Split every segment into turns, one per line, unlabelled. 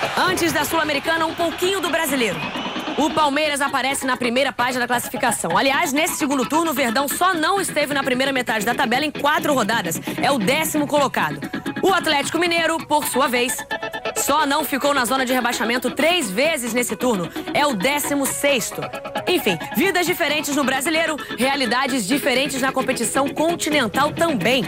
Antes da Sul-Americana, um pouquinho do brasileiro. O Palmeiras aparece na primeira página da classificação. Aliás, nesse segundo turno, o Verdão só não esteve na primeira metade da tabela em 4 rodadas. É o 10º colocado. O Atlético Mineiro, por sua vez, só não ficou na zona de rebaixamento 3 vezes nesse turno. É o 16º. Enfim, vidas diferentes no brasileiro, realidades diferentes na competição continental também.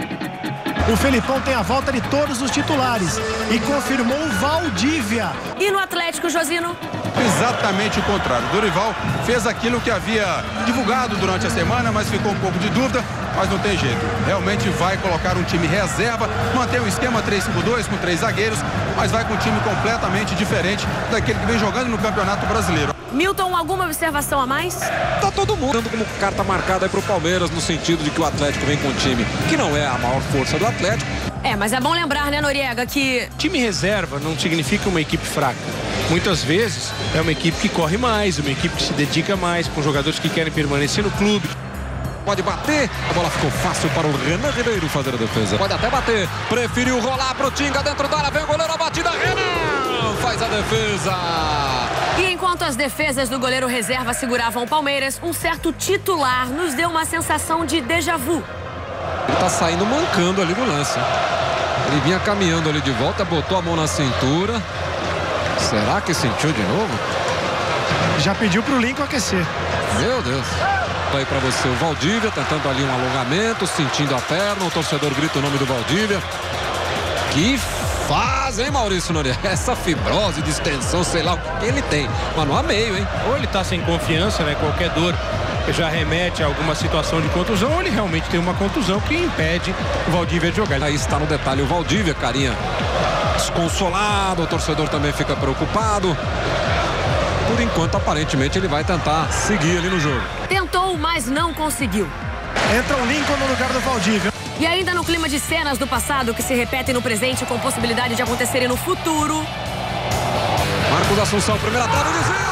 O Felipão tem a volta de todos os titulares e confirmou o Valdívia.
E no Atlético, Josino?
Exatamente o contrário. Dorival fez aquilo que havia divulgado durante a semana, mas ficou um pouco de dúvida, mas não tem jeito. Realmente vai colocar um time reserva, mantém o esquema 3-5-2 com 3 zagueiros, mas vai com um time completamente diferente daquele que vem jogando no Campeonato Brasileiro.
Milton, alguma observação a mais?
Tá todo mundo dando como carta marcada aí pro Palmeiras, no sentido de que o Atlético vem com um time que não é a maior força do Atlético.
Mas é bom lembrar, né, Noriega, que...
Time reserva não significa uma equipe fraca. Muitas vezes é uma equipe que corre mais, uma equipe que se dedica mais, com jogadores que querem permanecer no clube.
Pode bater, a bola ficou fácil para o Renan Ribeiro fazer a defesa. Pode até bater, preferiu rolar pro Tinga dentro da área, vem o goleiro, a batida, Renan faz a defesa.
E enquanto as defesas do goleiro reserva seguravam o Palmeiras, um certo titular nos deu uma sensação de déjà vu.
Ele tá saindo mancando ali no lance. Ele vinha caminhando ali de volta, botou a mão na cintura. Será que sentiu de novo?
Já pediu pro Lincoln aquecer.
Meu Deus. Aí para você o Valdívia, tentando ali um alongamento, sentindo a perna. O torcedor grita o nome do Valdívia. Que faz, hein, Maurício Noriega? Essa fibrose de extensão, sei lá o que ele tem. Mas não há meio, hein?
Ou ele tá sem confiança, né? Qualquer dor já remete a alguma situação de contusão, ou ele realmente tem uma contusão que impede o Valdívia de jogar.
Aí está no detalhe o Valdívia, carinha desconsolado, o torcedor também fica preocupado. Por enquanto, aparentemente, ele vai tentar seguir ali no jogo.
Tentou, mas não conseguiu.
Entra o Lincoln no lugar do Valdívia.
E ainda no clima de cenas do passado que se repetem no presente com possibilidade de acontecerem no futuro.
Marcos Assunção, primeira trave, desvio!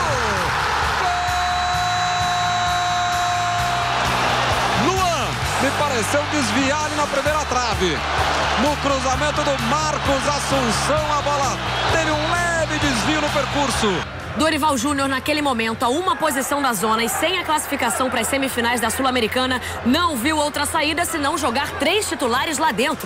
Me pareceu desviar ali na primeira trave. No cruzamento do Marcos Assunção, a bola teve um leve desvio no percurso.
Dorival Júnior, naquele momento, a uma posição da zona e sem a classificação para as semifinais da Sul-Americana, não viu outra saída senão jogar 3 titulares lá dentro.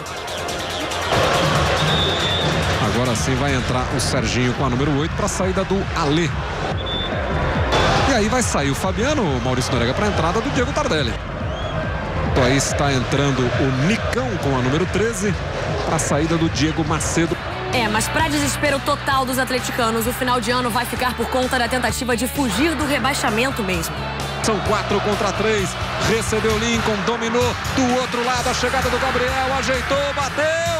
Agora sim vai entrar o Serginho com a número 8 para a saída do Alê. E aí vai sair o Fabiano, o Maurício Noriega, para a entrada do Diego Tardelli. Aí está entrando o Nicão com a número 13 para a saída do Diego Macedo.
Mas para desespero total dos atleticanos, o final de ano vai ficar por conta da tentativa de fugir do rebaixamento mesmo.
São 4 contra 3, recebeu Lincoln, dominou do outro lado, a chegada do Gabriel, ajeitou, bateu,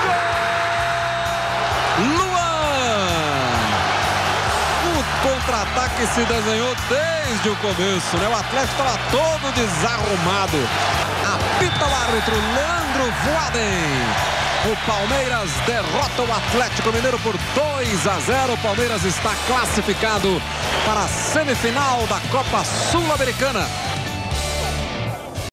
gol! Luan! O contra-ataque se desenhou desde o começo, né? O Atlético estava todo desarrumado. Apita o árbitro Leandro Voaden. O Palmeiras derrota o Atlético Mineiro por 2-0. O Palmeiras está classificado para a semifinal da Copa Sul-Americana.